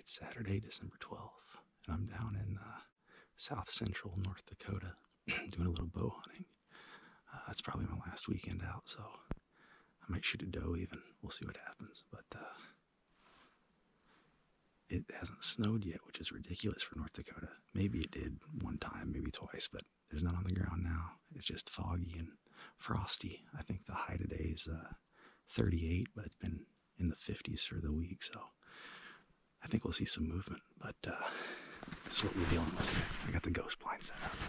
It's Saturday, December 12th, and I'm down in south central North Dakota doing a little bow hunting. That's probably my last weekend out, so I might shoot a doe even. We'll see what happens. But it hasn't snowed yet, which is ridiculous for North Dakota. Maybe it did one time, maybe twice, but there's none on the ground now. It's just foggy and frosty. I think the high today is 38, but it's been in the 50s for the week, so I think we'll see some movement. But this is what we're dealing with here. I got the ghost blind set up.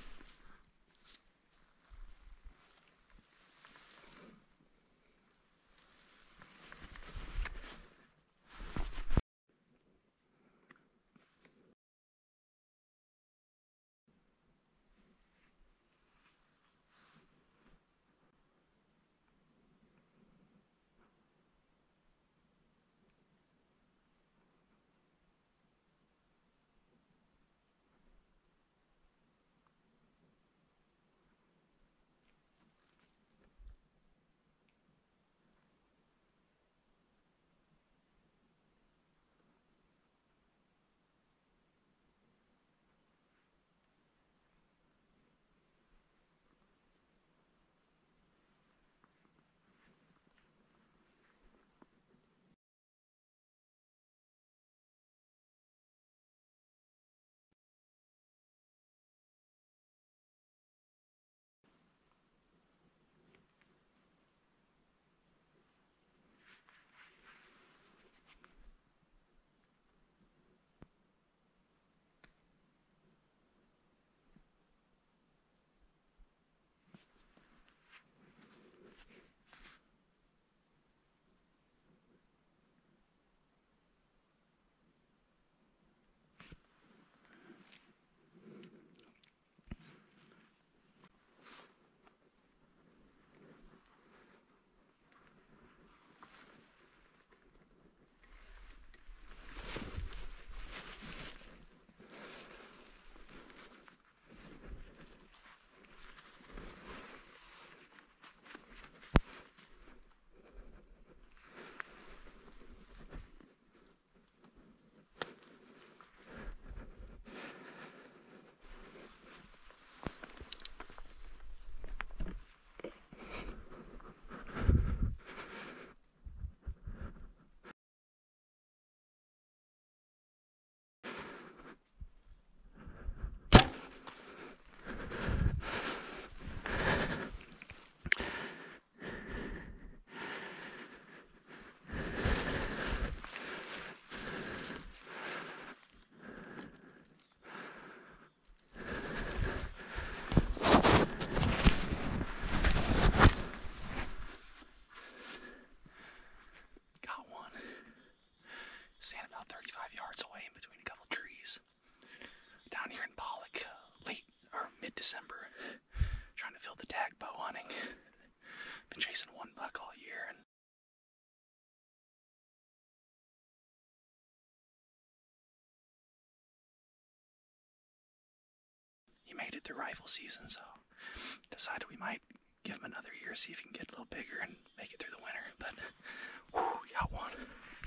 Stand about 35 yards away in between a couple trees. Down here in Pollock, late or mid-December, trying to fill the tag bow hunting. Been chasing one buck all year, and he made it through rifle season, so decided we might give him another year, see if he can get a little bigger and make it through the winter. But whew, got one.